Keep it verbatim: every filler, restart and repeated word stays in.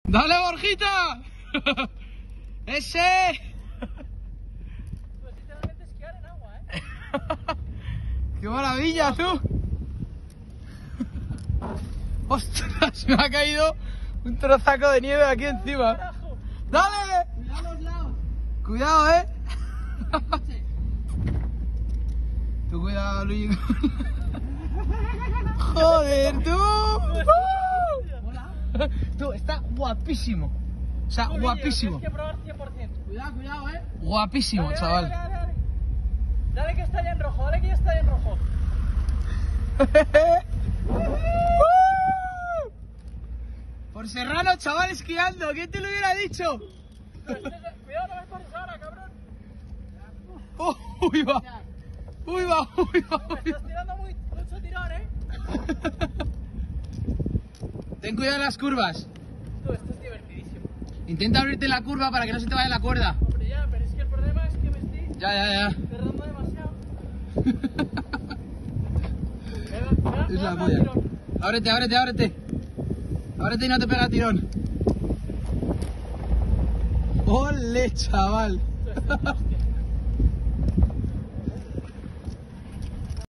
¡Dale, Borjita! ¡Ese! Pues literalmente esquiar en agua, ¿eh? ¡Qué maravilla, tú! ¡Ostras! Me ha caído un trozaco de nieve aquí encima. ¡Carajo! ¡Dale! ¡Cuidado los lados! ¡Cuidado, eh! Tú cuidado, Luis. ¡Joder, tú! Hola. Tú, está guapísimo. O sea, Tú, Guille, guapísimo. Tienes que probar cien por ciento. Cuidado, cuidado, ¿eh? Guapísimo, Dale, chaval. Dale, dale, dale. Dale que está ya en rojo, dale que ya está ya en rojo. Por Serrano, chaval, esquiando. ¿Quién te lo hubiera dicho? Cuidado, no me pases ahora, cabrón. Oh, uy, va. Uy, va, uy, va, Me uy, estás tirando muy, mucho tirón, ¿eh? Ten cuidado en las curvas. Tú, esto es divertidísimo. Intenta abrirte la curva para que no se te vaya la cuerda. Hombre, ya, pero es que el problema es que me estoy Ya, ya, ya. cerrando demasiado. Me da- me da- me Es da la más polla. tirón. Ábrete, ábrete, ábrete. Ábrete y no te pega tirón. ¡Ole, chaval! Tú, esto es